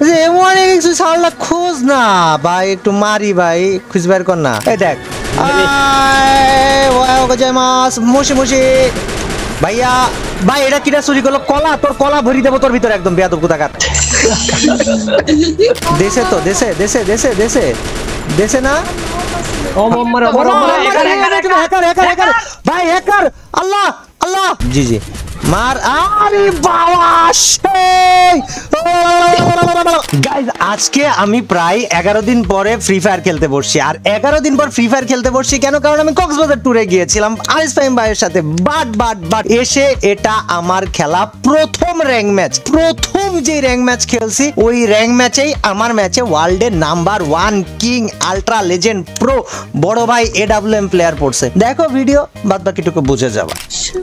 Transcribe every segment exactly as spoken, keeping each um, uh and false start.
যে এমন কিছু ছাড়লা খোঁজ না ভাই, একটু মারি ভাই, খুঁজ বের কর না। এই দেখ মাছ মুশি মুশি ভাইয়া ভাই, এটা কিটা চুরি করলো? কলা, তোর কলা ভরি দেবো তোর ভিতরে একদম বেয়াদব কোথাকার। দেশে তো দেশে দেশে দেশে দেশে দেশে না ভাই, হ্যাকার। আল্লাহ আল্লাহ, জি জি মার। আরে বাবা, গাইস আজকে আমি প্রায় এগারো দিন পরে ফ্রি ফায়ার খেলতে বসছি। আর এগারো দিন পর ফ্রি ফায়ার খেলতে বসছি কেন? কারণ আমি কক্সবাজার ট্যুরে গিয়েছিলাম আরিস ফাহিম ভাইয়ের সাথে। বাট বাট বাট এসে এটা আমার খেলা প্রথম র্যাঙ্ক ম্যাচ। প্রথম যে র্যাঙ্ক ম্যাচ খেলছি ওই র্যাঙ্ক ম্যাচেই আমার ম্যাচে ওয়ার্ল্ডের number one king ultra legend pro বড় ভাই এডব্লিউএম প্লেয়ার পড়ছে। দেখো ভিডিও, বাদ বাকিটুকু বুঝে যাবা।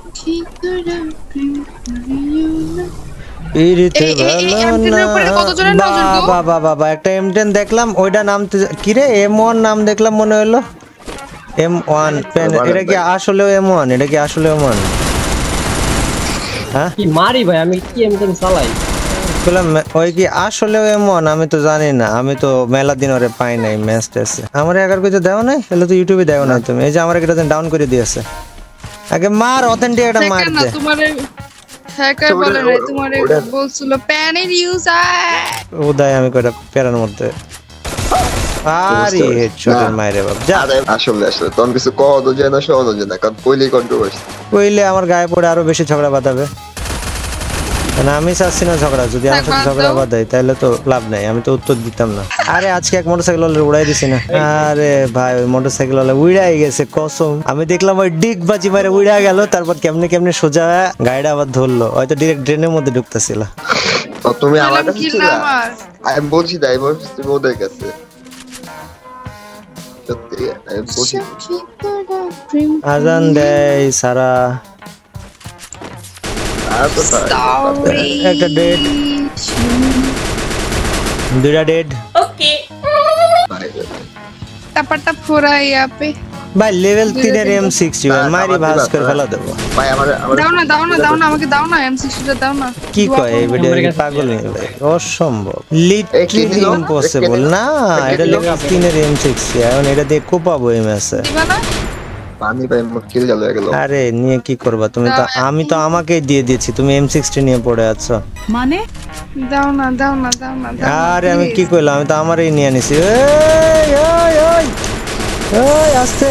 বাবা বাবা একটা এম টেন দেখলাম, ওইটা নাম কি রে? এম ওয়ান নাম দেখলাম মনে হলো এম ওয়ান পেন। এটা কি আসলে এম ওয়ান? এটা কি আসলে এম ওয়ান? হ্যাঁ মারি ভাই, আমি কি এম টেন চালাই? ওই কি আসলে এম ওয়ান? আমি তো জানি না, আমি তো মেলা দিন ওরে পাই নাই ম্যাচ টেসে। আমার এগার কিছু দেও নাই, তাহলে তো ইউটিউবে দেও নাই তুমি। এই যে আমার একটা ডাউন করে দিয়েছে। আগে মার, অথেন্টিক একটা মার দে। তোমারে হ্যাকার বলে রে, তোমারে বলছিল প্যানের ইউজার উদয়। আমি কয়টা প্যানের মধ্যে আরে হেডশটের মাইরে বাপ যা। আসলে আসলে তখন কিছু কও তো জানা শোনো জানা, কারণ কইলেই কন্ট্রোভার্সি। কইলে আমার গায়ে পড়ে আরো বেশি ঝগড়া বাঁধাবে। না আমি চাচ্ছি না ঝগড়া, যদি আমার সাথে ঝগড়া বাঁধাই তাহলে তো লাভ নাই, আমি তো উত্তর দিতাম না। আরে আজকে এক মোটরসাইকেল ওয়ালা উড়াই দিছি না। আরে ভাই ওই মোটরসাইকেল ওয়ালা উড়াই গেছে কসম। আমি দেখলাম ওই ডিগ বাজি মারে উড়া গেল, তারপর কেমনে কেমনে সোজা গাড়িটা আবার ধরলো, হয়তো ডিরেক্ট ড্রেনের মধ্যে ঢুকতেছিল। তুমি আমার কাছে ছিলা, আমি বলছি তাই বলছি তুমি ওদের কাছে। সত্যি আমি বলছি আজান দেয় সারা। একটা ডেড, দুইটা ডেড। ওকে টাপাটা ফোরা ইয়াপে ভাই লেভেল তিন এর এম সিক্সটি ভাই মারি ভাস করে ফেলা দেব ভাই। আমার দাও না দাও না দাও না আমাকে দাও না এম সিক্সটি টা দাও না। কি কয় এই ভিডিও পাগল নেই ভাই, অসম্ভব, লিটারালি ইম্পসিবল না। এটা লেভেল তিন এর এম সিক্সটি, এখন এটা দিয়ে কোপাবো এই ম্যাচে। দিবা না পানি ভাই মুশকিল গেল গেল। আরে নিয়ে কি করবা তুমি? তো আমি তো আমাকেই দিয়ে দিয়েছি, তুমি এম সিক্সটি নিয়ে পড়ে আছো মানে। দাও না দাও না দাও না। আরে আমি কি কইলাম, আমি তো আমারই নিয়ে নিছি। এই ওই ওই ওই আস্তে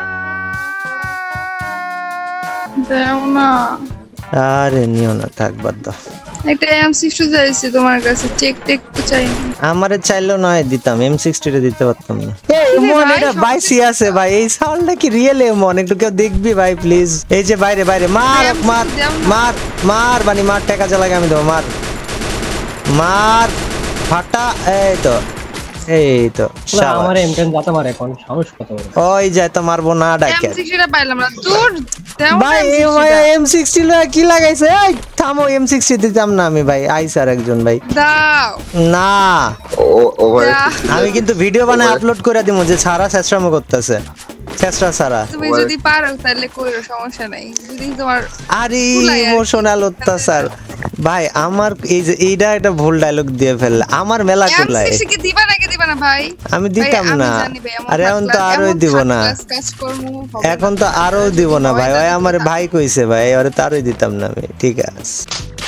দাও না। আরে নিও না, থাক বাদ দাও। একটা এম সিক্সটি চাইছি তোমার কাছে, চেক টেক তো চাই না। আমারে চাইলেও নয় দিতাম, এম সিক্সটি টা দিতে পারতাম না। এই মন এটা বাইসি আছে ভাই, এই সাউন্ডটা কি রিয়েল মন? একটু কেউ দেখবি ভাই প্লিজ। এই যে বাইরে বাইরে মার মার মার মার বানি মার, টাকা জ্বালাগে আমি দেবো, মার মার ফাটা। এই তো এই তো আমার এম টেন যাতে মারে কোন সাহস কত বড়। ওই যায় তো মারবো না ডাকে। এম সিক্সটি টা পাইলাম না তোর। ভাই এম সিক্সটি লা কি লাগাইছে? এই থামো, এম সিক্সটি দিতাম না আমি ভাই। আই স্যার একজন ভাই দাও না। ও ওভার আমি কিন্তু ভিডিও বানায় আপলোড করে দিমু যে সারা চেষ্টামো করতেছে। চেষ্টা সারা তুমি যদি পারো তাহলে কইরো, সমস্যা নাই। যদি তোমার আরে ইমোশনাল অত্যাচার ভাই আমার, এই যে এইটা একটা ভুল ডায়লগ দিয়ে ফেললে আমার মেলা কুলায়। এম সিক্সটি কি দিবা নাকি দিবা না ভাই? আমি দিতাম না। আরে এখন তো আরোই দিব না, এখন তো আরো দিব না ভাই। ওই আমার ভাই কইছে ভাই, আরে তারই দিতাম না আমি। ঠিক আছে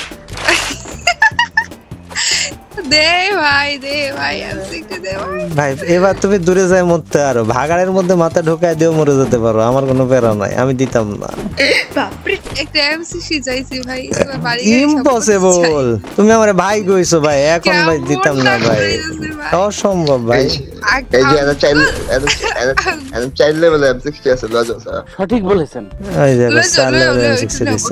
দে ভাই দে ভাই এম সিক্সটি দে ভাই। এবার তুমি দূরে যাই মরতে, আরো ভাগাড়ের মধ্যে মাথা ঢোকায় দিও মরে যেতে পারো, আমার কোনো প্যারা নাই, আমি দিতাম না। বাপরে একটা এম সিক্সটি চাইছি ভাই, বাড়ি ইম্পসিবল। তুমি আমারে ভাই কইছো ভাই, এখন ভাই দিতাম না ভাই, অসম্ভব ভাই। এই যে এত চাইল্ড এত চাইল্ড লেভেল এম সিক্সটি আছে লজ স্যার, সঠিক বলেছেন। এই যে চার লেভেল এম সিক্সটি দিছে।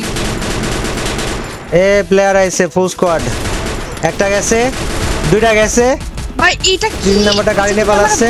এ প্লেয়ার আইছে ফুল স্কোয়াড, একটা গেছে, দুইটা গেছে ভাই। এটা তিন নাম্বারটা গাড়ি নিয়ে পালাচ্ছে।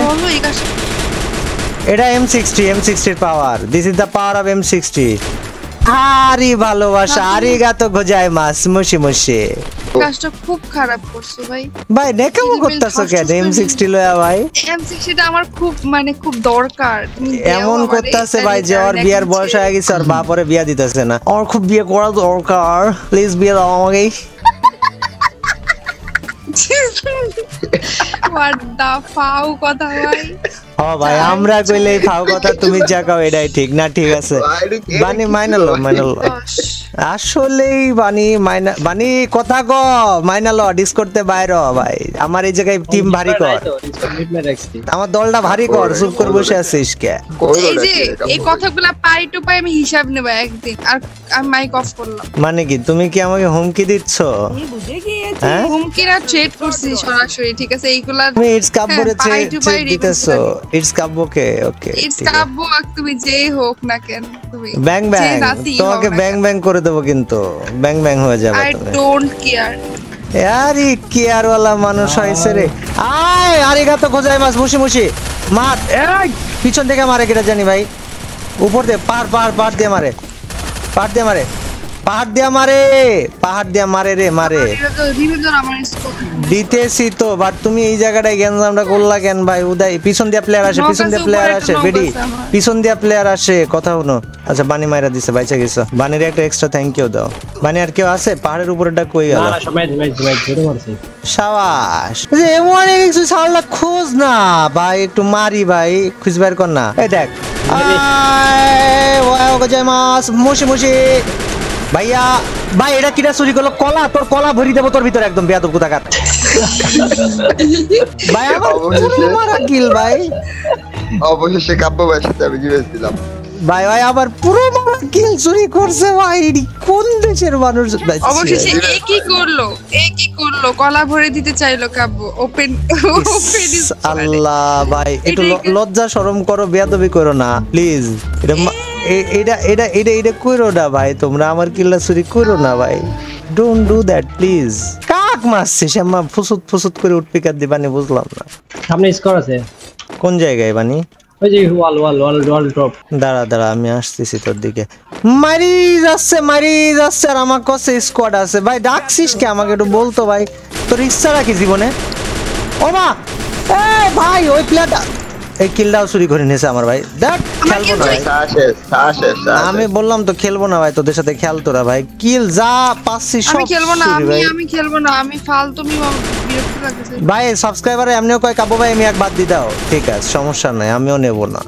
এটা এম সিক্সটি, এম সিক্সটি এর power. This is the power of M sixty. আরে ভালোবাসা, আরিগাতো গোজাইমাসু, মুশি মুশি। কাজটা খুব খারাপ করছো ভাই। ভাই নেকামো করতেছো কেন এম সিক্সটি লয়া ভাই? এম সিক্সটি টা আমার খুব মানে খুব দরকার। এমন করতেছে ভাই যে ওর বিয়ার বয়স হয়ে গেছে, আর বাপরে বিয়া দিতেছে না। ওর খুব বিয়ে করা দরকার, প্লিজ বিয়ে দাও আমাকে। What the ফাউ কথা ভাই হ ভাই আমরা কইলে ফাও কথা তুমি যা কও এটাই ঠিক না ঠিক আছে বানি মাইনালো মাইনালো আসলেই বানি মাইনা বানি কথা ক মাইনালো ডিস করতে বাইরে হ ভাই আমার এই জায়গায় টিম ভারী কর আমার দলটা ভারী কর চুপ করে বসে আছিস কে এই যে এই কথাগুলা পাই টু পাই আমি হিসাব নেব একদিন আর আমি মাইক অফ করলাম মানে কি তুমি কি আমাকে হুমকি দিচ্ছ হ্যাঁ হুমকি না ট্রেড করছি সরাসরি ঠিক আছে এইগুলা তুমি ইটস কাব্যরে পাই টু পাই দিতেছো ইটস কাব্যকে ওকে ইটস কাব্য তুমি যেই হোক না কেন তুমি ব্যাং ব্যাং তোমাকে ব্যাং ব্যাং করে দেবো কিন্তু ব্যাং ব্যাং হয়ে যাবে আই তুমি ডোন্ট কেয়ার আরে কেয়ার वाला মানুষ হইছে রে আয় আরিগাতো গোজাইমাস মুশি মুশি মার এই পিছন থেকে মারে কেটা জানি ভাই উপর দিয়ে পার পার পার দিয়ে মারে পার দিয়ে মারে পাহাড় দিয়া মারে পাহাড় দিয়া মারে রে মারে দিতেছি তো বাট তুমি এই জায়গাটায় গ্যাঞ্জামটা করলা কেন ভাই উদয় পিছন দিয়া প্লেয়ার আসে পিছন দিয়া প্লেয়ার আসে বেডি পিছন দিয়া প্লেয়ার আসে কথা শুনো আচ্ছা বানি মাইরা দিছে বাইচা গেছো বানির একটা এক্সট্রা থ্যাংক ইউ দাও বানি আর কেউ আছে পাহাড়ের উপরেটা কই গেল না সবাই ম্যাচ ম্যাচ ধরে মারছে শাবাশ যে এমন কিছু ছাড়লা খোঁজ না ভাই একটু মারি ভাই খুঁজবার কর না এই দেখ আয় ওয়াও গজাইমাস মুশি মুশি ভাইয়া ভাই এটা কিটা চুরি করলো কলা তোর কলা ভরি দেবো তোর ভিতরে একদম বেয়াদব কোথাকার ভাই আমার পুরো মারা কিল ভাই অবশেষে কাব্য ভাইয়ের সাথে আমি জিতেছিলাম ভাই ভাই আবার পুরো মারা কিল চুরি করছে ভাই এডি কোন দেশের মানুষ অবশেষে এ কি করলো এ কি করলো কলা ভরে দিতে চাইলো কাব্য ওপেন ওপেন আল্লাহ ভাই একটু লজ্জা শরম করো বেয়াদবি করো না প্লিজ এটা এটা এটা এটা এটা কইরো না ভাই তোমরা আমার কিল্লা চুরি করো না ভাই ডোন্ট ডু দ্যাট প্লিজ কাক মারছিস আম্মা ফুসুত ফুসুত করে উঠপিকার দিবানি বুঝলাম না সামনে স্কোর আছে কোন জায়গায় বানি ওই যে ওয়াল ওয়াল ওয়াল ওয়াল ড্রপ দাঁড়া দাঁড়া আমি আসতেছি তোর দিকে মারি যাচ্ছে মারি যাচ্ছে আর আমার কাছে স্কোয়াড আছে ভাই ডাকছিস কে আমাকে একটু বলতো ভাই তোর ইচ্ছা রাখি জীবনে ও মা এই ভাই ওই প্লেয়ারটা এই কিলটাও চুরি করে নিয়েছে আমার ভাই দেখ খেলবো না ভাই আমি বললাম তো খেলবো না ভাই তোদের সাথে খেল তোরা ভাই কিল যা পাচ্ছি সব আমি খেলবো না আমি আমি খেলবো না আমি ফালতুমি বিরক্ত লাগছে ভাই সাবস্ক্রাইবারে এমনিও কয় কাবু ভাই আমি এক বাদ দি দাও ঠিক আছে সমস্যা নাই আমিও নেব না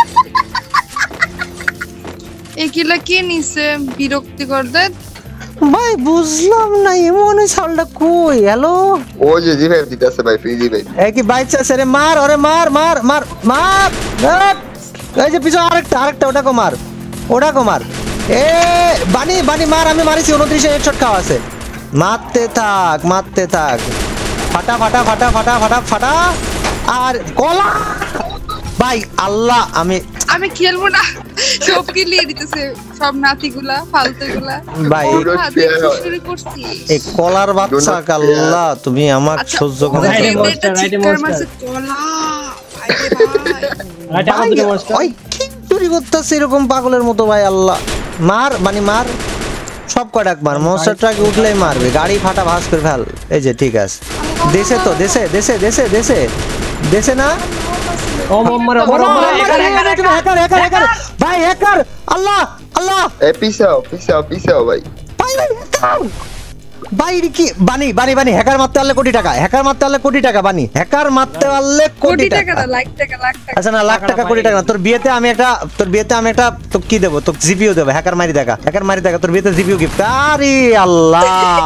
এই কিলা কে নিছে বিরক্তি করতে ভাই বুঝলাম না এমন সালটা কই হ্যালো ও যে জি ভাই দিতেছে ভাই ফ্রি জি ভাই এই কি বাইচা সরে মার ওরে মার মার মার মার এই যে পিছনে আরেকটা আরেকটা ওটা কো মার ওটা কো মার এ বানি বানি মার আমি মারিছি উনত্রিশ এর হেডশট খাওয়া আছে মারতে থাক মারতে থাক ফাটা ফাটা ফাটা ফাটা ফাটা ফাটা আর কলা ভাই আল্লাহ আমি আমি খেলবো না সব কি লিয়ে দিতেছে সব নাতিগুলা ফালতুগুলা ভাই শুরু করছি এই কলার বাচ্চা আল্লাহ তুমি আমাক সহ্য করো রাইটে মনস্টার রাইটে মনস্টার কলা আইরে ভাই রাইটে আমাদের মনস্টার ওই কি চুরি করতেছে এরকম পাগলের মতো ভাই আল্লাহ মার মানে মার সব কটাক মার মনস্টার ট্রাকে উঠলেই মারবে গাড়ি ফাটা ভাঁজ করে ফেল এই যে ঠিক আছে দেশে তো দেশে দেশে দেশে দেশে দেশে না ও মাম্মার বড় বড় হ্যাকার হ্যাকার হ্যাকার হ্যাকার ভাই হ্যাকার আল্লাহ আল্লাহ এ পিছাও পিছাও পিছাও ভাই ভাই ভাই হ্যাকার ভাই কি বানি বানি বানি হ্যাকার মারতে পারলে কোটি টাকা হ্যাকার মারতে পারলে কোটি টাকা বানি হ্যাকার মারতে পারলে কোটি টাকা না লাখ টাকা লাখ টাকা আচ্ছা না লাখ টাকা কোটি টাকা না তোর বিয়েতে আমি একটা তোর বিয়েতে আমি একটা তো কি দেব তো জিপিও দেব হ্যাকার মারি টাকা হ্যাকার মারি টাকা তোর বিয়েতে জিপিও গিফট আরে আল্লাহ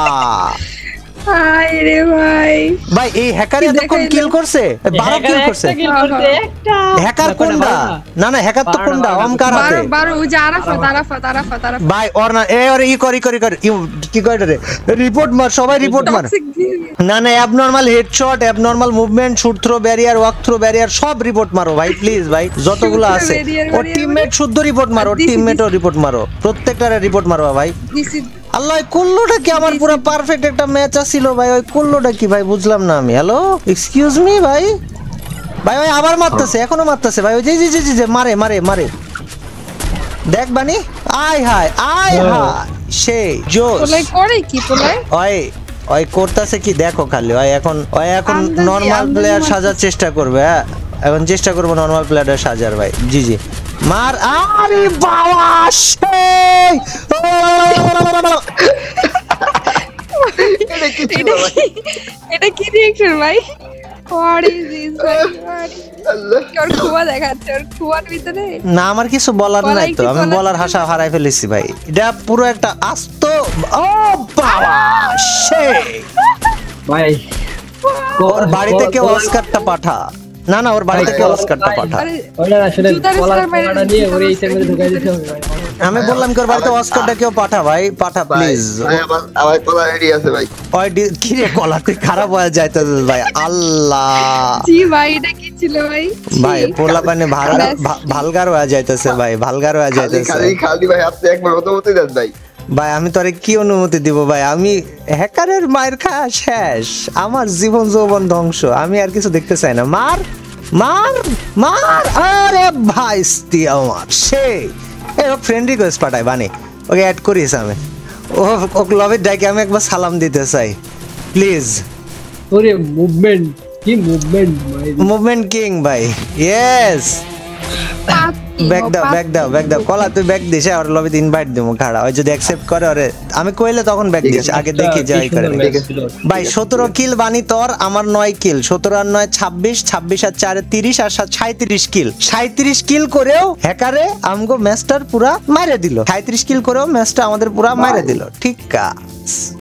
হাই রে ভাই ভাই এই হ্যাকার এতক্ষণ কিল করছে বারো কিল করছে হ্যাকার কোনটা না না হ্যাকার তো কোনটা ওমকার হাতে বারো বারো ওই যে আরাফাত আরাফাত আরাফাত আরাফাত ভাই ওর না এ ওরে ই করি করি করি কি কয় রে রিপোর্ট মার সবাই রিপোর্ট মার না না abnormal headshot abnormal movement shoot through barrier walk through barrier সব রিপোর্ট মারো ভাই প্লিজ ভাই যতগুলো আছে ও টিমমেট শুদ্ধ রিপোর্ট মারো টিমমেটও রিপোর্ট মারো প্রত্যেকটারে রিপোর্ট মারো ভাই আল্লাহ কুল্লোটা কি আমার পুরো পারফেক্ট একটা ম্যাচ ছিল ভাই ওই কুল্লোটা কি ভাই বুঝলাম না আমি হ্যালো এক্সকিউজ মি ভাই ভাই ভাই আবার মারতেছে এখনো মারতেছে ভাই ওই জি জি জি জি মারে মারে মারে দেখ বানি আয় হায় আয় হায় সেই জোস পোলাই করে কি পোলাই ওই ওই করতেছে কি দেখো খালি ওই এখন ওই এখন নরমাল প্লেয়ার সাজার চেষ্টা করবে হ্যাঁ এখন চেষ্টা করবো নরমাল প্লেয়ার সাজার ভাই জি জি মার আরে বাবা সেই এটা কি ছিল এটা ভাই? কি- এটা কি রিঅ্যাকশন ভাই? What is this ভাই? What is- আল্লাহ ওর খুয়া দেখাচ্ছে, ওর খুয়ার ভিতরে না আমার কিছু বলার বলাই নাই তো, কি আমি বলার বলার ভাষা হারাই ফেলেছি ভাই। এটা পুরো একটা আস্ত ও বাবা সে ভাই ওর বাড়িতে কেউ অস্কারটা পাঠা। না না ওর বাড়িতে কেউ অস্কারটা পাঠা। আরে ওটা আসলে জুতার কলার স্টার মাইরে কলাটা নিয়ে ওরে এই জুতার মধ্যে ঢুকাই দিতে স্টার হবে ভাই। আমি বললাম কি ওর বাড়িতে অস্কারটা কেউ পাঠা ভাই, পাঠা ভাই, প্লিজ। ভাই, আমার আমার কলা রেডি আছে ভাই। ওই ডি- কি রে কলা তুই খারাপ হয়ে যাইতে ভাই। আল্লাহ জি ভাই, এটা কি ছিল ভাই? ভাই ছি। পোলা পানি ভালগার ভা- ভালগার হয়ে যাইতেছে ভাই, ভালগার হয়ে খালি যাইতেছে খালি খালি ভাই আপনি একবার অনুমতি দেন ভাই। ভাই। আমি তোরে কি অনুমতি দিব ভাই? আমি হ্যাকারের মায়ের খাওয়া শেষ, আমার জীবন যৌবন ধ্বংস, আমি আর কিছু দেখতে চাই না। মার মার মার আরে ভাই স্তি আমার সে এ ফ্রেন্ড রিকোয়েস্ট পাঠায় বানি, ওকে অ্যাড করিস। আমি ও ওকে লবির ডাকে আমি একবার সালাম দিতে চাই প্লিজ। ওরে মুভমেন্ট কি মুভমেন্ট ভাই। মুভমেন্ট কিং ভাই, ইয়েস। পাপি, ব্যাক ও দাও ব্যাক দাও ব্যাক দাও কলা তুই ব্যাক দিস, আর লবিতে ইনভাইট দিমু খাড়া, ওই যদি অ্যাকসেপ্ট করে ওরে আমি কইলে তখন ব্যাক দিস, আগে দেখি যাই করে নি। ঠিক আছে। ভাই সতেরো কিল বানি তোর, আমার নয় কিল, সতেরো আর নয় ছাব্বিশ, ছাব্বিশ আর চারে তিরিশ, আর সাঁত্রিশ কিল। সাঁত্রিশ কিল করেও হ্যাকারে আমগো ম্যাচটার পুরা মাইরে দিল, সাঁত্রিশ কিল করেও ম্যাচটা আমাদের পুরা মাইরে দিল। ঠিক আছে।